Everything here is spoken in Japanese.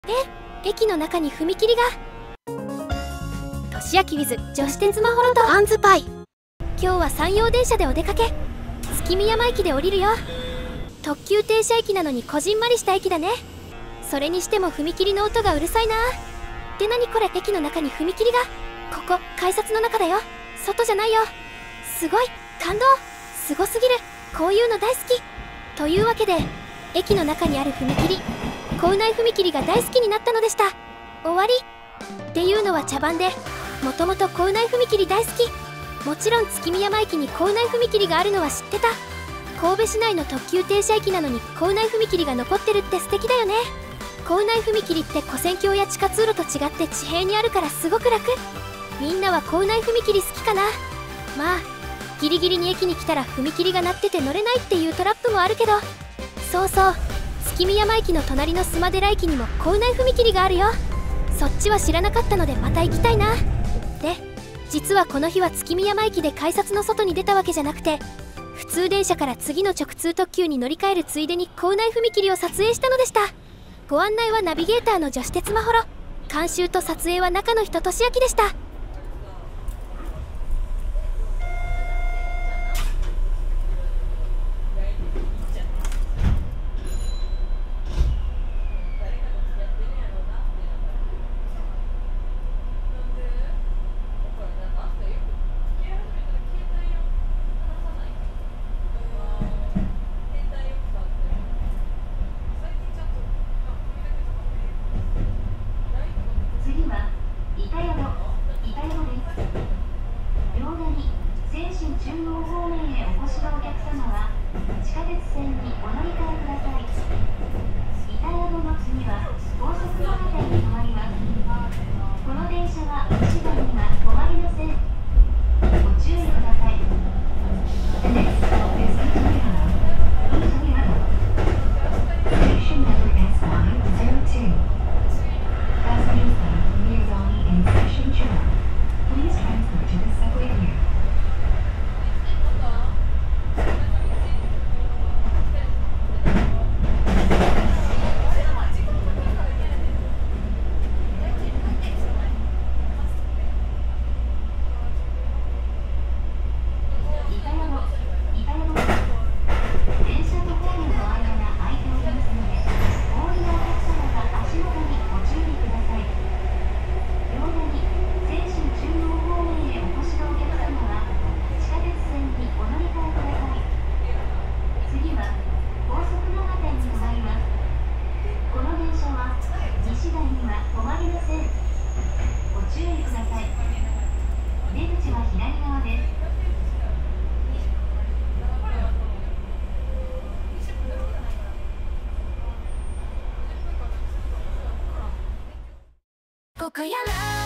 駅の中に踏切が。年明 with 女子鉄マホロとあんずパイ。今日は山陽電車でお出かけ。月見山駅で降りるよ。特急停車駅なのにこじんまりした駅だね。それにしても踏切の音がうるさいな。で、何これ、駅の中に踏切が。ここ改札の中だよ、外じゃないよ。すごい感動、すごすぎる、こういうの大好き。というわけで駅の中にある踏切、構内踏切が大好きになったのでした。終わり。っていうのは茶番で、もともと構内踏切大好き。もちろん月見山駅に構内踏切があるのは知ってた。神戸市内の特急停車駅なのに構内踏切が残ってるって素敵だよね。構内踏切って跨線橋や地下通路と違って地平にあるからすごく楽。みんなは構内踏切好きかな。まあギリギリに駅に来たら踏切が鳴ってて乗れないっていうトラップもあるけど、そうそう、月見山駅の隣の須磨寺駅にも構内踏切があるよ。そっちは知らなかったのでまた行きたいな。で、実はこの日は月見山駅で改札の外に出たわけじゃなくて、普通電車から次の直通特急に乗り換えるついでに構内踏切を撮影したのでした。ご案内はナビゲーターの女子鉄まほろ、監修と撮影は中の人としあきでした。ここやら